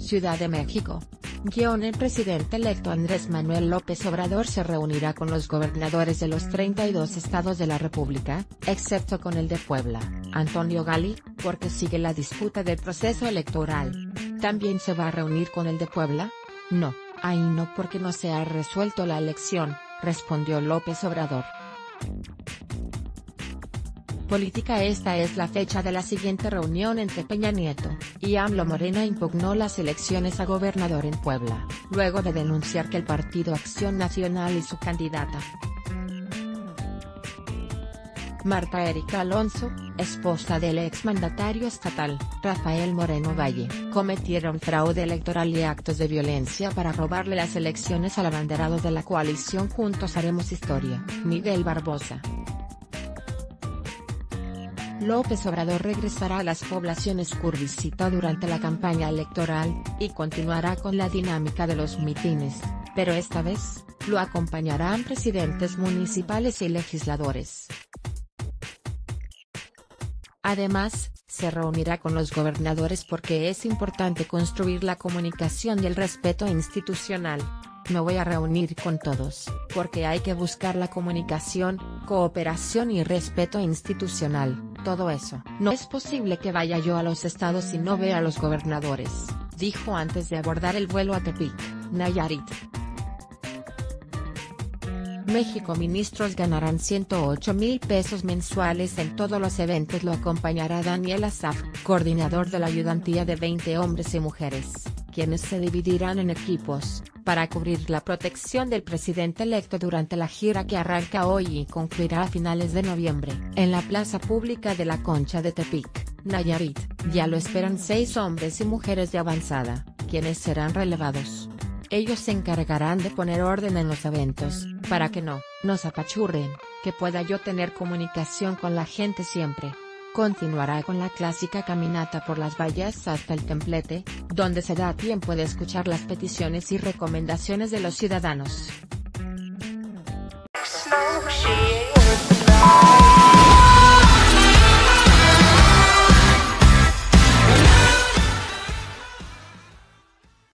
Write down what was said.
Ciudad de México. El presidente electo Andrés Manuel López Obrador se reunirá con los gobernadores de los 32 estados de la República, excepto con el de Puebla, Antonio Gali, porque sigue la disputa del proceso electoral. ¿También se va a reunir con el de Puebla? No, ahí no, porque no se ha resuelto la elección, respondió López Obrador. Política. Esta es la fecha de la siguiente reunión entre Peña Nieto y AMLO. Morena impugnó las elecciones a gobernador en Puebla, luego de denunciar que el Partido Acción Nacional y su candidata Marta Erika Alonso, esposa del exmandatario estatal, Rafael Moreno Valle, cometieron fraude electoral y actos de violencia para robarle las elecciones al abanderado de la coalición Juntos Haremos Historia, Miguel Barbosa. López Obrador regresará a las poblaciones que visitó durante la campaña electoral, y continuará con la dinámica de los mítines, pero esta vez, lo acompañarán presidentes municipales y legisladores. Además, se reunirá con los gobernadores porque es importante construir la comunicación y el respeto institucional. Me voy a reunir con todos, porque hay que buscar la comunicación, cooperación y respeto institucional, todo eso. No es posible que vaya yo a los estados y no vea a los gobernadores, dijo antes de abordar el vuelo a Tepic, Nayarit. México. Ministros ganarán 108,000 pesos mensuales en todos los eventos. Lo acompañará Daniel Asaf, coordinador de la ayudantía de 20 hombres y mujeres, quienes se dividirán en equipos, para cubrir la protección del presidente electo durante la gira que arranca hoy y concluirá a finales de noviembre. En la plaza pública de la Concha de Tepic, Nayarit, ya lo esperan 6 hombres y mujeres de avanzada, quienes serán relevados. Ellos se encargarán de poner orden en los eventos, para que no nos apachurren, que pueda yo tener comunicación con la gente siempre. Continuará con la clásica caminata por las vallas hasta el templete, donde se da tiempo de escuchar las peticiones y recomendaciones de los ciudadanos.